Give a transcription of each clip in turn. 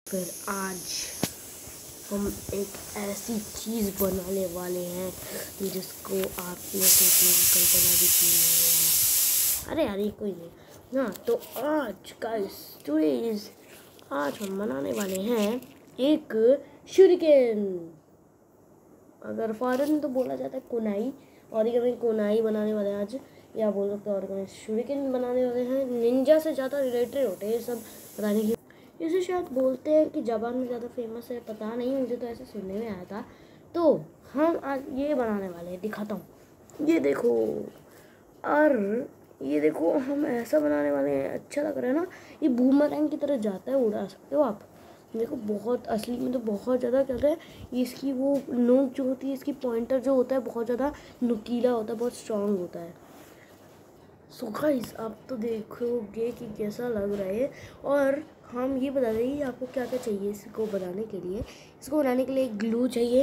फिर आज हम एक ऐसी चीज़ बनाने वाले हैं जिसको आपने सोचने की कल्पना भी की नहीं है। अरे यार ये कोई नहीं। हाँ तो आज गाइस आज हम बनाने वाले हैं एक शूरिकेन। अगर फॉरेन तो बोला जाता है कोनाई, और ये कोनाई बनाने वाले हैं आज, या बोल सकते हैं और शूरिकेन बनाने वाले हैं। निंजा से ज़्यादा रिलेटेड होते हैं ये सब बताने की। इसे शायद बोलते हैं कि जापान में ज़्यादा फेमस है, पता नहीं, मुझे तो ऐसे सुनने में आया था। तो हम आज ये बनाने वाले हैं, दिखाता हूँ। ये देखो, और ये देखो हम ऐसा बनाने वाले हैं। अच्छा लग रहा है ना? ये बूमरैंग की तरह जाता है, उड़ा सकते हो आप। देखो बहुत असली में तो बहुत ज़्यादा कहते हैं, इसकी वो नोक जो होती है, इसकी पॉइंटर जो होता है बहुत ज़्यादा नुकीला होता है, बहुत स्ट्रांग होता है। सो गाइस आप तो देखोगे कि कैसा लग रहा है। और हम ये बता देंगे आपको क्या क्या चाहिए इसको बनाने के लिए। इसको बनाने के लिए ग्लू चाहिए,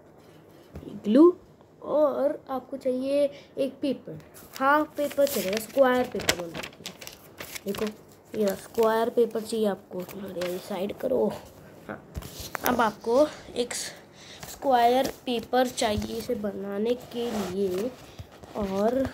ग्लू, और आपको चाहिए एक पेपर। हाफ पेपर चलेगा, स्क्वायर पेपर होना चाहिए। देखो ये स्क्वायर पेपर चाहिए आपको। ये साइड करो। हाँ, अब आपको एक स्क्वायर पेपर चाहिए इसे बनाने के लिए। और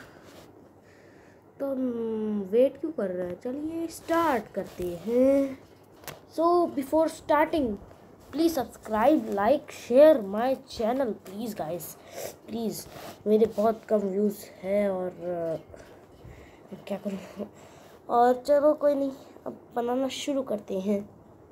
तो वेट क्यों कर रहा है, चलिए स्टार्ट करते हैं। So before starting please subscribe, like, share my channel please guys, please. मेरे बहुत कम व्यूज़ है और क्या करूँ। और चलो कोई नहीं, अब बनाना शुरू करते हैं।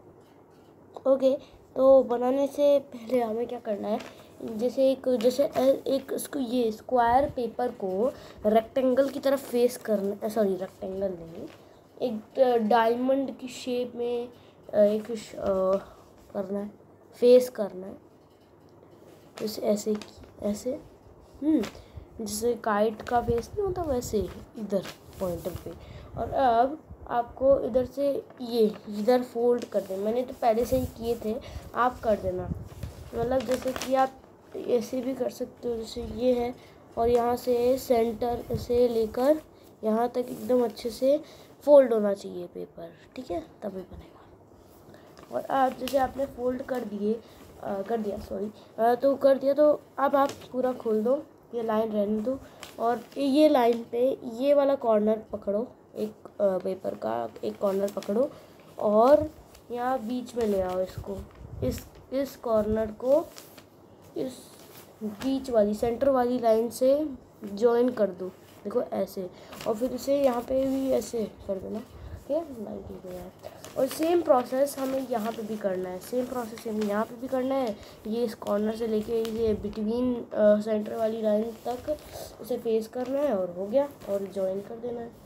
ओके, तो बनाने से पहले हमें क्या करना है, जैसे एक इसको ये स्क्वायर पेपर को रेक्टेंगल की तरफ फेस करना, सॉरी रेक्टेंगल नहीं, एक डायमंड की शेप में एक करना है, फेस करना है। जैसे ऐसे जैसे काइट का फेस नहीं होता, वैसे इधर पॉइंटर पे। और अब आपको इधर से ये इधर फोल्ड कर देना। मैंने तो पहले से ही किए थे, आप कर देना। मतलब जैसे कि आप ऐसे भी कर सकते हो, जैसे ये है, और यहाँ से सेंटर से लेकर यहाँ तक एकदम अच्छे से फोल्ड होना चाहिए पेपर, ठीक है, तभी बनेगा। और आप जैसे आपने फोल्ड कर दिया, तो अब आप पूरा खोल दो, ये लाइन रहने दो। और ये लाइन पे ये वाला कॉर्नर पकड़ो, एक पेपर का एक कॉर्नर पकड़ो, और यहाँ बीच में ले आओ इसको। इस कॉर्नर को इस बीच वाली सेंटर वाली लाइन से जॉइन कर दो। देखो ऐसे, और फिर इसे यहाँ पे भी ऐसे कर देना, ठीक है, लाइन की गया है। और सेम प्रोसेस हमें यहाँ पे भी करना है, सेम प्रोसेस हमें यहाँ पे भी करना है। ये इस कॉर्नर से लेके ये बिटवीन सेंटर वाली लाइन तक उसे फेस करना है, और हो गया, और जॉइन कर देना है।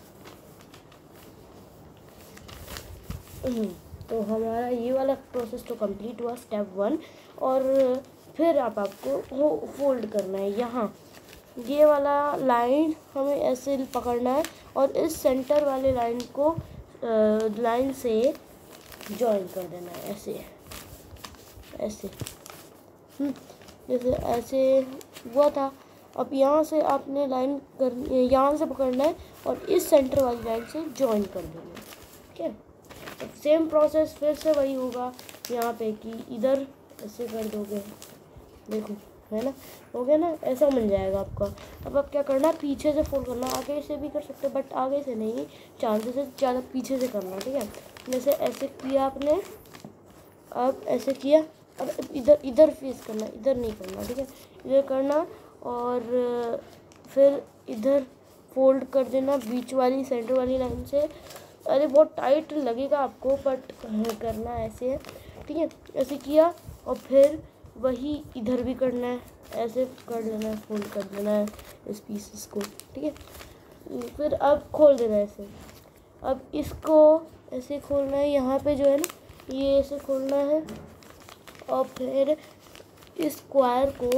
तो हमारा ये वाला प्रोसेस तो कंप्लीट हुआ, स्टेप 1। और फिर आपको फोल्ड करना है। यहाँ ये वाला लाइन हमें ऐसे पकड़ना है, और इस सेंटर वाले लाइन को लाइन से जॉइन कर देना है, ऐसे जैसे ऐसे हुआ था। अब यहाँ से आपने यहाँ से पकड़ना है, और इस सेंटर वाली लाइन से जॉइन कर देना है, ठीक है। सेम प्रोसेस फिर से वही होगा यहाँ पे, कि इधर ऐसे कर दोगे, देखो है ना, हो गया ना, ऐसा बन जाएगा आपका। अब आप क्या करना, पीछे से फोल्ड करना। आगे से भी कर सकते हो, बट आगे से नहीं, चांसेस है ज़्यादा पीछे से करना, ठीक है। जैसे ऐसे किया आपने, अब ऐसे किया, अब इधर फेस करना, इधर नहीं करना, ठीक है, इधर करना। और फिर इधर फोल्ड कर देना बीच वाली सेंटर वाली लाइन से। अरे बहुत टाइट लगेगा आपको, बट करना ऐसे है, ठीक है। ऐसे किया, और फिर वही इधर भी करना है, ऐसे कर देना है, फोल्ड कर देना है इस पीसेस को, ठीक है। फिर अब खोल देना है ऐसे। अब इसको ऐसे खोलना है, यहाँ पे जो है ना, ये ऐसे खोलना है। और फिर इस स्क्वायर को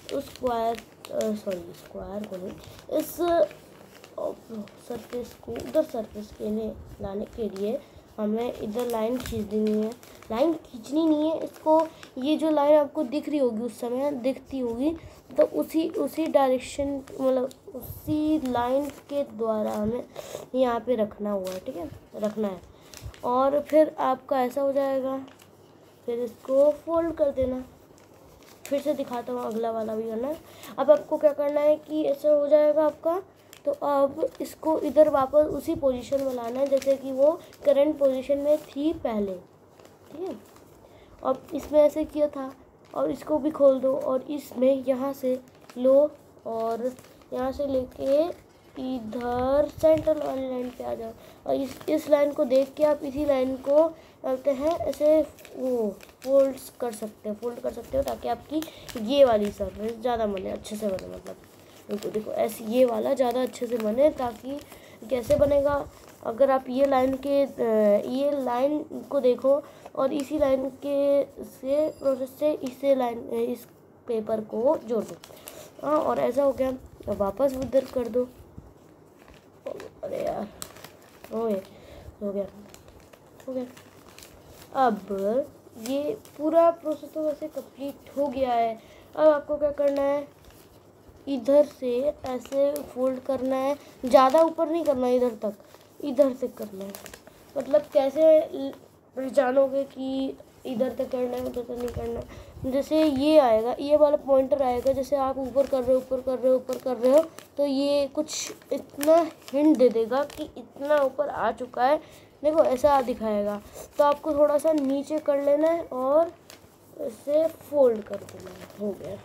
स्क्वायर को नहीं, इस सरफेस को उधर सरफेस के लिए लाने के लिए हमें इधर लाइन खींच देनी है। लाइन खींचनी नहीं है इसको, ये जो लाइन आपको दिख रही होगी, उस समय दिखती होगी, तो उसी डायरेक्शन, मतलब उसी लाइन के द्वारा हमें यहाँ पे रखना हुआ है, ठीक है, रखना है। और फिर आपका ऐसा हो जाएगा, फिर इसको फोल्ड कर देना। फिर से दिखाता हूँ, अगला वाला भी करना है। अब आपको क्या करना है कि ऐसे हो जाएगा आपका। तो अब इसको इधर वापस उसी पोजीशन में लाना है जैसे कि वो करंट पोजीशन में थी पहले, ठीक है। अब इसमें ऐसे किया था, और इसको भी खोल दो, और इसमें यहाँ से लो और यहाँ से लेके इधर सेंटर वाली लाइन पे आ जाओ, और इस लाइन को देख के आप इसी लाइन को करते हैं ऐसे वो फोल्ड कर सकते हो ताकि आपकी ये वाली सरफेस ज़्यादा बने, अच्छे से बने। मतलब देखो ऐसे ये वाला ज़्यादा अच्छे से बने। ताकि कैसे बनेगा, अगर आप ये लाइन को देखो और इसी लाइन के से प्रोसेस से इस पेपर को जोड़ दो। हाँ, और ऐसा हो गया। अब वापस उधर कर दो। अरे यार, हो गया। अब ये पूरा प्रोसेस तो वैसे कंप्लीट हो गया है। अब आपको क्या करना है, इधर से ऐसे फोल्ड करना है, ज़्यादा ऊपर नहीं करना है, इधर तक, इधर से करना है। मतलब कैसे पहचानोगे कि इधर तक करना है, उधर तक नहीं करना है। जैसे ये आएगा, ये वाला पॉइंटर आएगा, जैसे आप ऊपर कर रहे हो तो ये कुछ इतना हिंट दे देगा कि इतना ऊपर आ चुका है। देखो ऐसा दिखाएगा। तो आपको थोड़ा सा नीचे कर लेना है और इसे फोल्ड कर देना है। हो गया।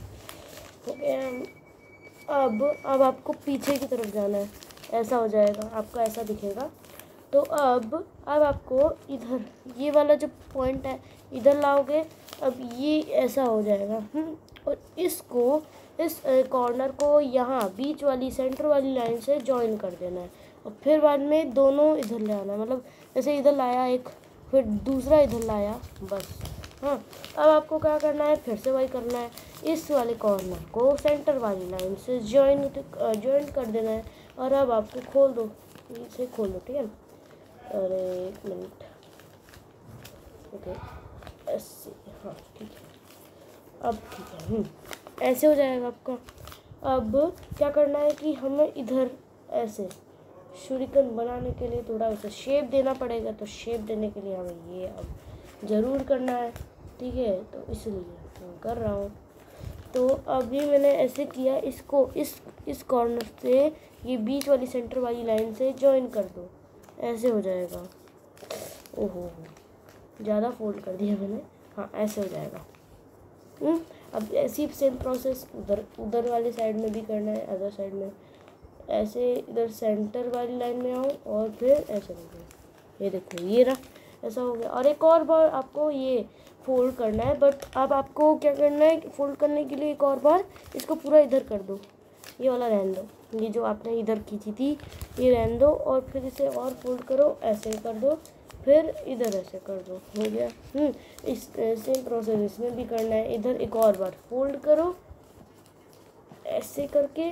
अब आपको पीछे की तरफ जाना है, ऐसा हो जाएगा, आपका ऐसा दिखेगा। तो अब आपको इधर ये वाला जो पॉइंट है इधर लाओगे। अब ये ऐसा हो जाएगा। और इसको इस कॉर्नर को यहाँ बीच वाली सेंटर वाली लाइन से जॉइन कर देना है। और फिर बाद में दोनों इधर ले आना है। मतलब जैसे इधर लाया एक, फिर दूसरा इधर लाया, बस। हाँ, अब आपको क्या करना है, फिर से वही करना है। इस वाले कॉर्नर को सेंटर वाली लाइन से जॉइन कर देना है। और अब आपको खोल दो, इसे खोल दो, ठीक है। अरे एक मिनट, ओके, ऐसे, हाँ ठीक है। अब ठीक है, ऐसे हो जाएगा आपका। अब क्या करना है कि हमें इधर ऐसे शूरिकन बनाने के लिए थोड़ा उसे शेप देना पड़ेगा। तो शेप देने के लिए हमें ये अब ज़रूर करना है, ठीक है। तो इसलिए मैं कर रहा हूँ। तो अभी मैंने ऐसे किया, इसको इस कॉर्नर से ये बीच वाली सेंटर वाली लाइन से जॉइन कर दो, ऐसे हो जाएगा। ओहो, ज़्यादा फोल्ड कर दिया मैंने। हाँ, ऐसे हो जाएगा। अब ऐसी सेम प्रोसेस उधर वाले साइड में भी करना है, अदर साइड में। ऐसे इधर सेंटर वाली लाइन में आओ और फिर ऐसे कर दो। ये देखो, ये रहा, ऐसा हो गया। और एक और बार आपको ये फोल्ड करना है। बट अब आपको क्या करना है, फोल्ड करने के लिए एक और बार इसको पूरा इधर कर दो, ये वाला रहने दो, ये जो आपने इधर खींची थी ये रहने दो। और फिर इसे और फोल्ड करो, ऐसे कर दो, फिर इधर ऐसे कर दो, हो गया। इस सेम प्रोसेस इसमें भी करना है। इधर एक और बार फोल्ड करो, ऐसे करके,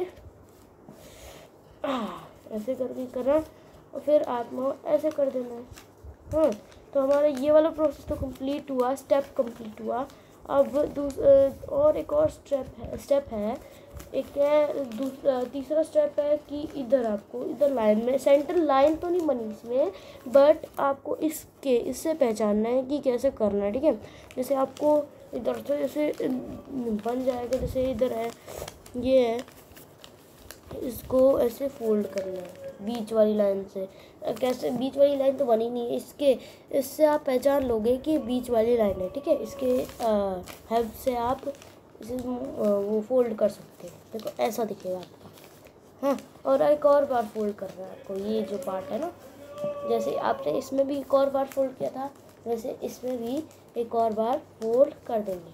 ऐसे करके करना, और फिर आपको ऐसे कर देना है। तो हमारा ये वाला प्रोसेस तो कंप्लीट हुआ, स्टेप कंप्लीट हुआ। अब और एक और स्टेप है। एक है तीसरा स्टेप है कि इधर आपको इधर लाइन में, सेंटर लाइन तो नहीं बनी इसमें, बट आपको इससे पहचानना है कि कैसे करना है, ठीक है। जैसे आपको इधर से जैसे बन जाएगा, जैसे इधर है, ये है, इसको ऐसे फोल्ड करना है बीच वाली लाइन से। कैसे, बीच वाली लाइन तो बनी नहीं है, इससे आप पहचान लोगे कि बीच वाली लाइन है, ठीक है। इसके हेल्प से आप इसे वो फोल्ड कर सकते हैं। देखो ऐसा दिखेगा आपका। हाँ, और एक और बार फोल्ड करना है आपको, ये जो पार्ट है ना, जैसे आपने इसमें भी एक और बार फोल्ड किया था, वैसे इसमें भी एक और बार फोल्ड कर देंगे,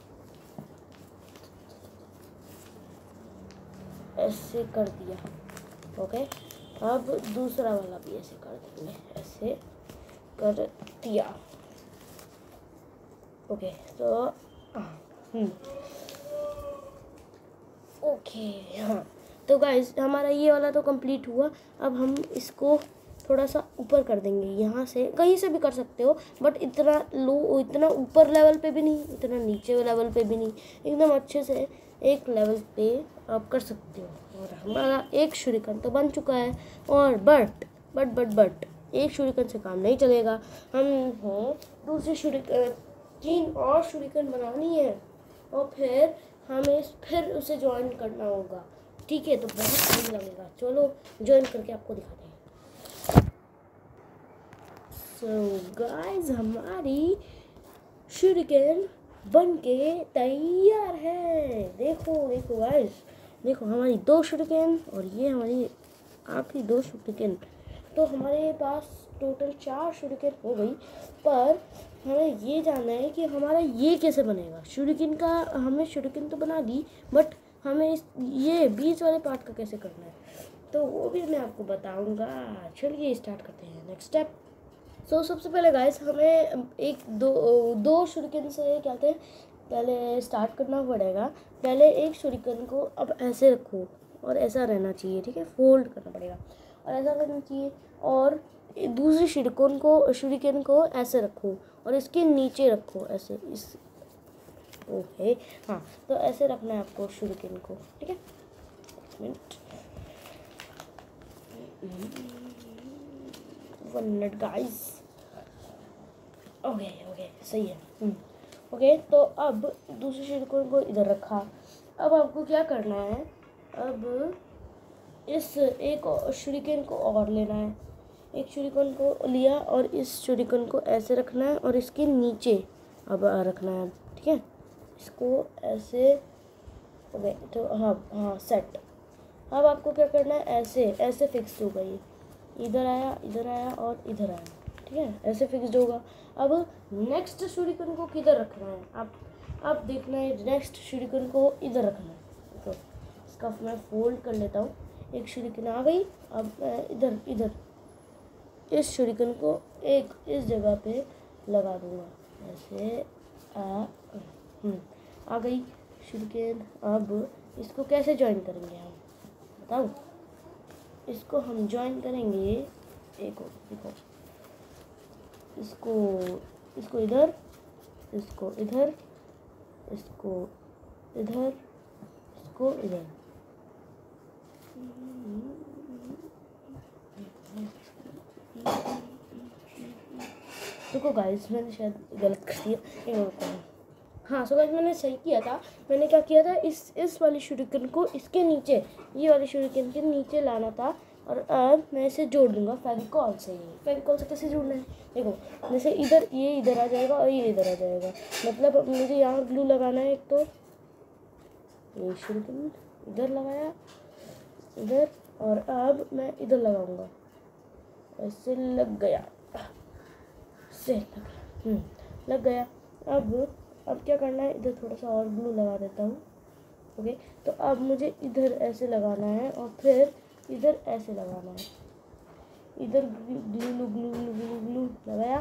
ऐसे कर दिया। ओके, अब दूसरा वाला भी ऐसे कर देंगे, ऐसे कर दिया। ओके, तो ओके, हाँ, तो गाइस हमारा ये वाला तो कंप्लीट हुआ। अब हम इसको थोड़ा सा ऊपर कर देंगे, यहाँ से कहीं से भी कर सकते हो, बट इतना लो, इतना ऊपर लेवल पे भी नहीं, इतना नीचे लेवल पे भी नहीं, एकदम अच्छे से एक लेवल पे आप कर सकते हो। और हमारा एक शूरिकन तो बन चुका है। और बट एक शूरिकन से काम नहीं चलेगा, हम दूसरे शूरिकन 3 और शुरिकन बनानी है और फिर हमें फिर उसे ज्वाइन करना होगा। ठीक है, तो बहुत टाइम लगेगा। चलो ज्वाइन करके आपको दिखाते हैं। सो गाइस, हमारी शुरिकन बन के तैयार है। देखो देखो गाइस, देखो हमारी 2 शुरिकन और ये हमारी आखिरी 2 शुरिकन। तो हमारे पास टोटल 4 शुरिकन हो गई। पर हमें ये जानना है कि हमारा ये कैसे बनेगा। शुरिकन का हमने शुरिकन तो बना दी, बट हमें ये बीच वाले पार्ट का कैसे करना है, तो वो भी मैं आपको बताऊंगा। चलिए स्टार्ट करते हैं नेक्स्ट स्टेप। सबसे पहले गाइस हमें दो शुरिकन से क्या कहते हैं, पहले स्टार्ट करना पड़ेगा। पहले एक शुरिकन को अब ऐसे रखो और ऐसा रहना चाहिए, ठीक है, फोल्ड करना पड़ेगा और ऐसा करना चाहिए। और दूसरी शुरिकन को ऐसे रखो और इसके नीचे रखो, ऐसे इस ओके हाँ, तो ऐसे रखना है आपको शुरिकन को, ठीक है। Minute 1 minute guys. Okay okay सही है। ओके, तो अब दूसरे शुरिकन को इधर रखा। अब आपको क्या करना है, अब इस एक शुरिकन को और लेना है। एक शुरिकन को लिया और इस शुरिकन को ऐसे रखना है और इसके नीचे अब रखना है, ठीक है। इसको ऐसे ओके, तो हाँ हाँ सेट। अब आपको क्या करना है, ऐसे ऐसे फिक्स होगा। ये इधर आया और इधर आया, ठीक है, ऐसे फिक्स्ड होगा। अब नेक्स्ट शुरिकन को किधर रखना है, आप देखना है नेक्स्ट शुरिकन को इधर रखना है। तो इसका मैं फोल्ड कर लेता हूँ। एक शुरिकन आ गई। अब इधर इधर इस शुरिकन को एक इस जगह पे लगा दूंगा, ऐसे आ गई शुरिकन। अब इसको कैसे ज्वाइन करेंगे हम, बताओ। इसको हम ज्वाइन करेंगे, देखो इसको इधर, इसको इधर, इसको इधर, इसको इधर। देखो गाइस, मैंने शायद गलत कर दिया। हाँ सो गाइस, मैंने सही किया था। मैंने क्या किया था, इस वाली शुरिकन को इसके नीचे, ये वाली शुरिकन के नीचे लाना था। और अब मैं इसे जोड़ दूंगा फेविकॉल से। फेविकॉल से कैसे जोड़ना है, देखो जैसे इधर ये इधर आ जाएगा और ये इधर आ जाएगा। मतलब मुझे यहाँ ग्लू लगाना है। एक तो ये शुरिकन इधर लगाया, इधर, और अब मैं इधर लगाऊंगा। ऐसे लग गया, से लग गया। अब क्या करना है, इधर थोड़ा सा और ग्लू लगा देता हूँ। ओके, तो अब मुझे इधर ऐसे लगाना है और फिर इधर ऐसे लगाना है। इधर glue glue glue glue glue glue लगाया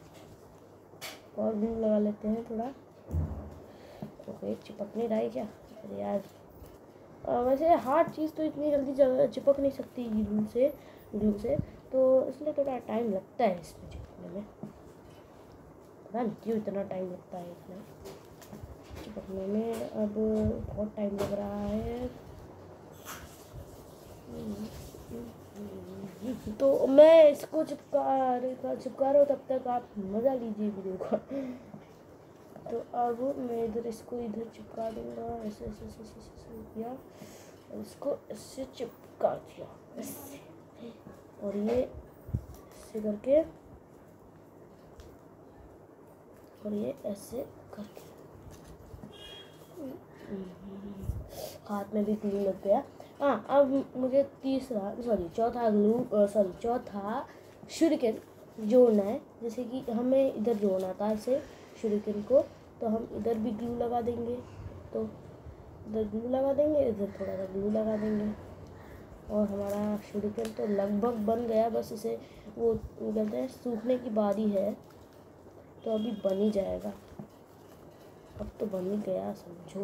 और ग्लू लगा लेते हैं थोड़ा। ओके, चिपक नहीं रहा है क्या, अरे यार। वैसे हार्ड चीज़ तो इतनी जल्दी चिपक नहीं सकती ग्लू से, तो इसलिए थोड़ा टाइम लगता है इसमें चिपकने में। पता नहीं क्यों इतना टाइम लगता है इसमें चिपकने में। अब बहुत टाइम लग रहा है। तो मैं इसको चिपका रहा हूँ, तब तक आप मज़ा लीजिए वीडियो का। तो अब मैं इसको इधर चिपका दूँगा, ऐसे ऐसे ऐसे ऐसे किया और इसको ऐसे चिपका दिया ऐसे, और ये ऐसे करके और ये ऐसे करके हाथ में भी ग्लू लग गया। हाँ, अब मुझे चौथा शुरिकन जोड़ना है। जैसे कि हमें इधर जोड़ना था इसे शुरिकन को, तो हम इधर भी ग्लू लगा देंगे। तो इधर ग्लू लगा देंगे, इधर थोड़ा सा ग्लू लगा देंगे और हमारा शुरिकन तो लगभग बन गया। बस इसे वो कहते हैं सूखने की बारी है, तो अभी बन ही जाएगा। अब तो बन ही गया समझो।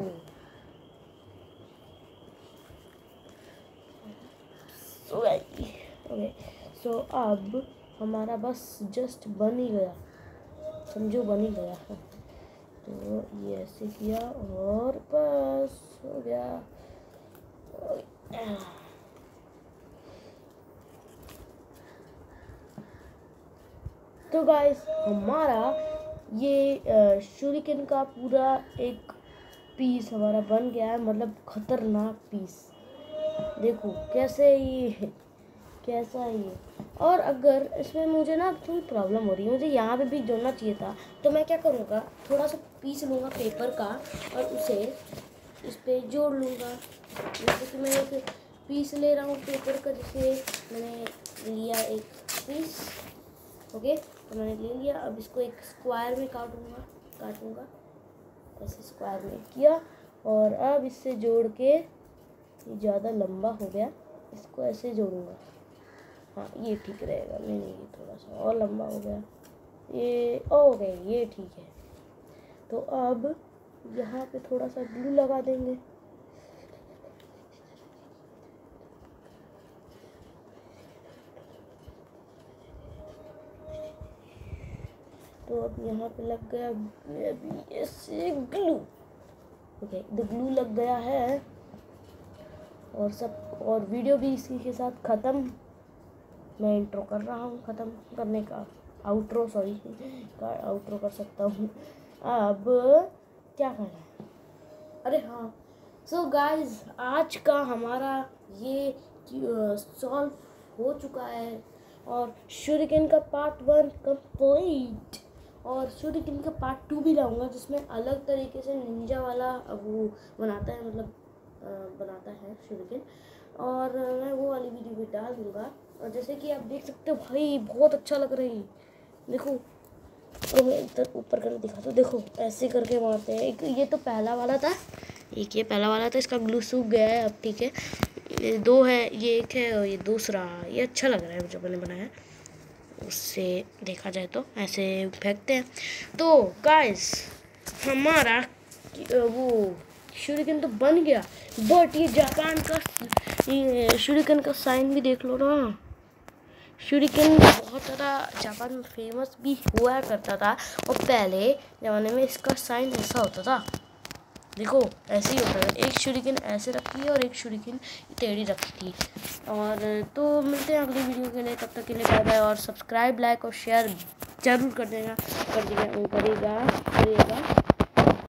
ओके, सो अब हमारा बस जस्ट बन ही गया, समझो बन ही गया। तो ये ऐसे किया और बस हो गया। तो गाइस, हमारा ये शूरिकेन का पूरा एक पीस हमारा बन गया है, मतलब खतरनाक पीस। देखो कैसा ये। और अगर इसमें मुझे ना थोड़ी प्रॉब्लम हो रही है, मुझे यहाँ पे भी जोड़ना चाहिए था, तो मैं क्या करूँगा, थोड़ा सा पीस लूँगा पेपर का और उसे इस पे जोड़ लूँगा। जैसे कि मैं एक पीस ले रहा हूँ पेपर का, जैसे मैंने लिया एक पीस। ओके, तो मैंने ले लिया। अब इसको एक स्क्वायर में काटूँगा ऐसे स्क्वायर में किया, और अब इससे जोड़ के, ज़्यादा लंबा हो गया, इसको ऐसे जोड़ूंगा। हाँ ये ठीक रहेगा। नहीं ये थोड़ा सा और लंबा हो गया, ये ओके ये ठीक है। तो अब यहाँ पे थोड़ा सा ग्लू लगा देंगे। तो अब यहाँ पे लग गया ऐसे ग्लू। ओके, द ग्लू लग गया है, और वीडियो भी इसी के साथ ख़त्म। मैं इंट्रो कर रहा हूँ, ख़त्म करने का आउट्रो कर सकता हूँ। अब क्या करना है, अरे हाँ, सो गाइस आज का हमारा ये सॉल्व हो चुका है, और शूरिकेन का पार्ट 1 कंप्लीट, और शूरिकेन का पार्ट 2 भी लाऊंगा, जिसमें अलग तरीके से निंजा वाला वो बनाता है, मतलब बनाता है शूरिकेन, और मैं वो वाली वीडियो भी डाल दूँगा। और जैसे कि आप देख सकते हो भाई, बहुत अच्छा लग रही है। देखो, तो मैं इधर ऊपर करके दिखाता हूँ। देखो ऐसे करके मारते हैं। एक ये तो पहला वाला था, ये पहला वाला था, इसका ग्लू सूख गया है अब, ठीक है। ये 2 है, ये एक है और ये दूसरा। ये अच्छा लग रहा है जो मैंने बनाया, उससे देखा जाए तो ऐसे फेंकते हैं। तो गाइस हमारा वो शूरिकेन तो बन गया, बट ये जापान का शूरिकेन का साइन भी देख लो ना। शूरिकेन बहुत ज़्यादा जापान में फेमस भी हुआ करता था, और पहले ज़माने में इसका साइन ऐसा होता था। देखो ऐसे ही होता था, एक शूरिकेन ऐसे रखती है और एक शूरिकेन टेढ़ी रखती थी। और तो मिलते हैं अगली वीडियो के लिए, तब तक के लिए बाय बाय, और सब्सक्राइब, लाइक और शेयर जरूर कर देगा।